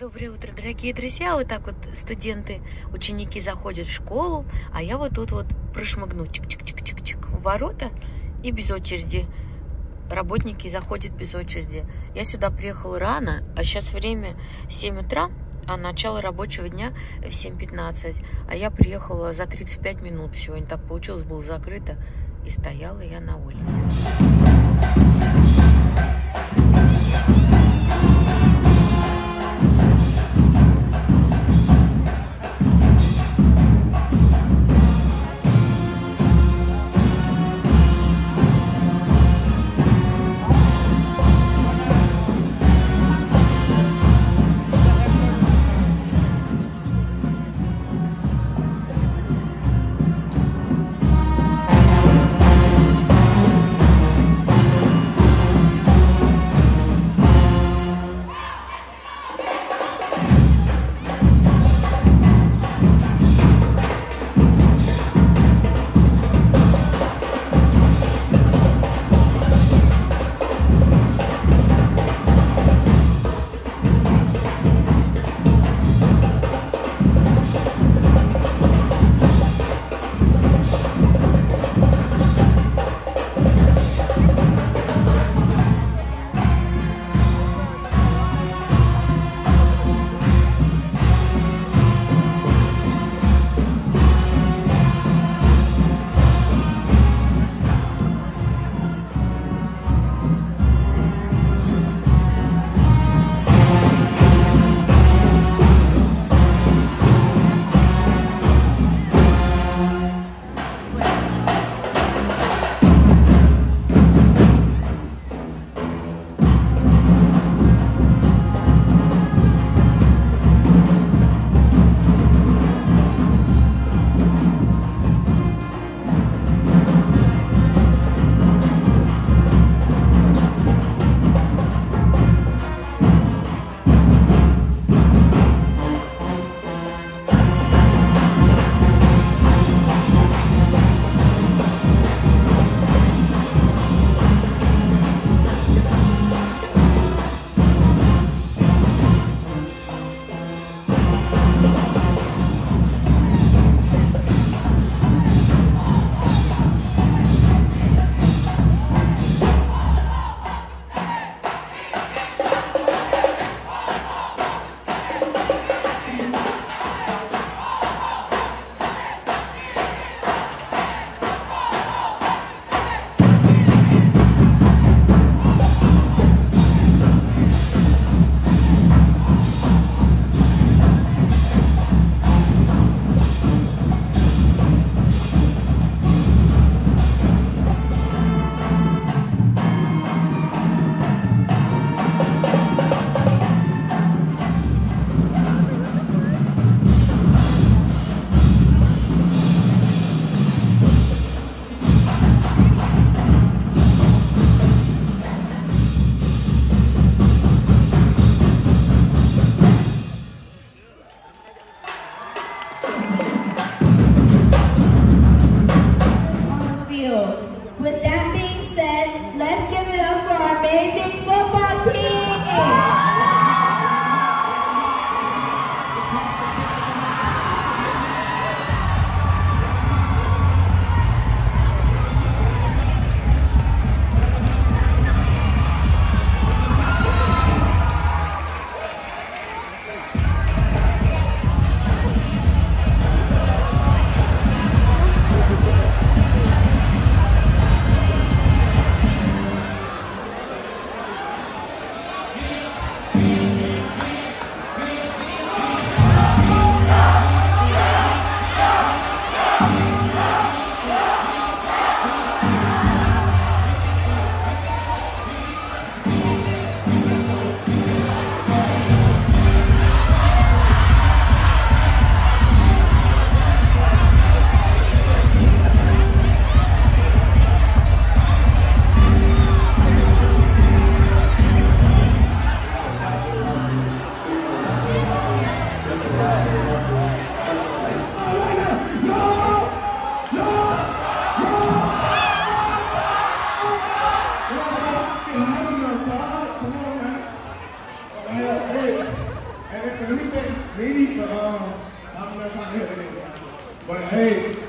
Доброе утро, дорогие друзья. Вот так вот студенты, ученики заходят в школу, а я вот тут вот прошмыгну чик-чик-чик-чик-чик в ворота и без очереди. Работники заходят без очереди. Я сюда приехала рано, а сейчас время 7 утра, а начало рабочего дня в 7:15. А я приехала за 35 минут. Сегодня так получилось, было закрыто. И стояла я на улице.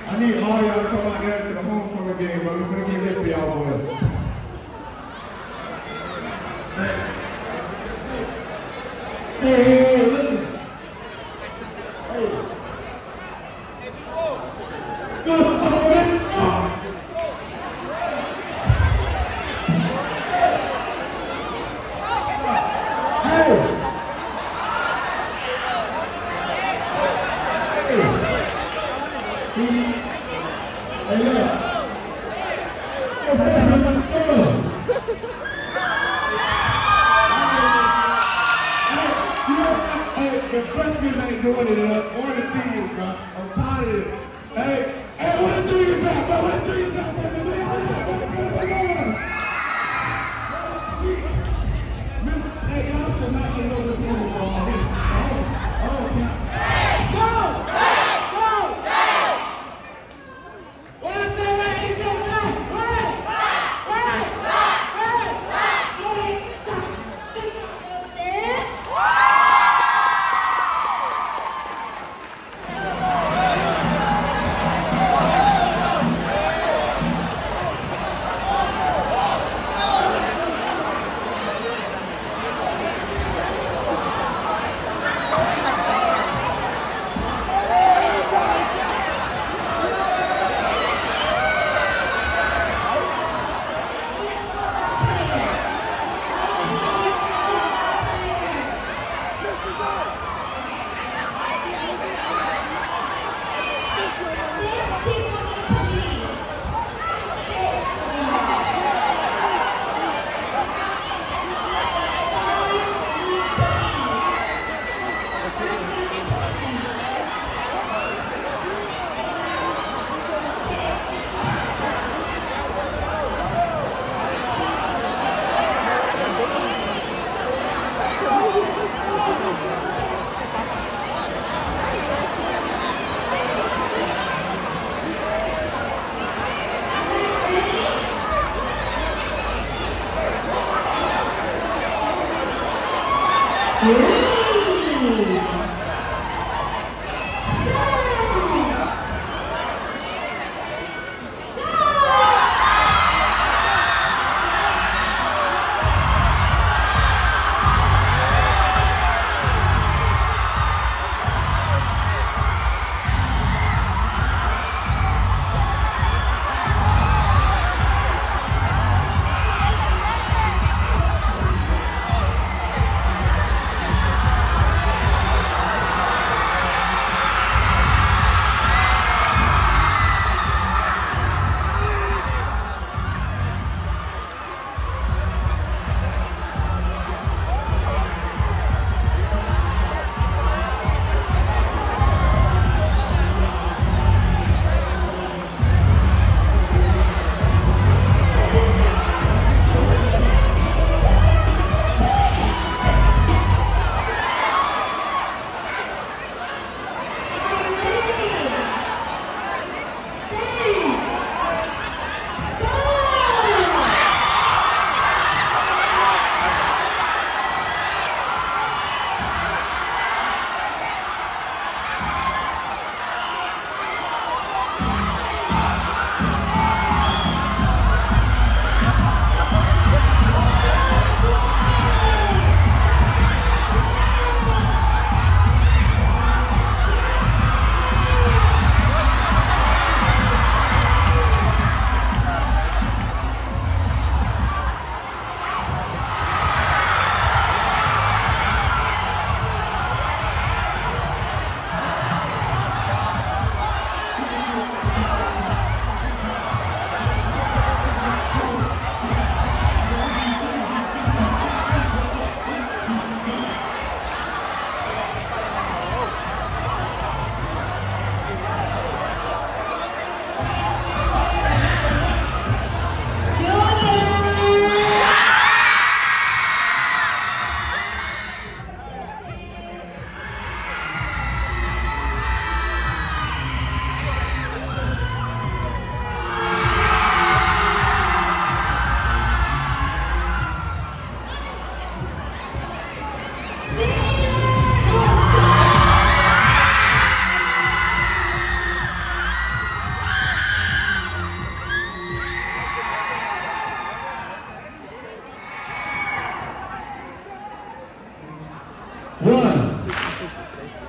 I need all y'all to come out there to the homecoming game, but we're going to get lit for y'all, boys. Hey, listen. Hey. The freshmen ain't doing it on the team, bro. I'm tired of it. Hey, where the juniors at, bro? Where the juniors at? Hey, y'all should not get over the people for all this. What I say?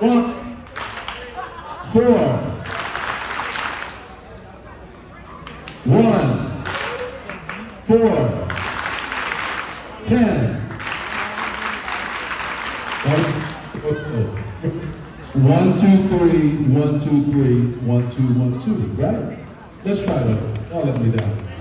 1, 4. 1, 4, 10. 1, 2, 3, 1, 2, 3, 1, 2, 1, 2. Right? Let's try that. Y'all let me down.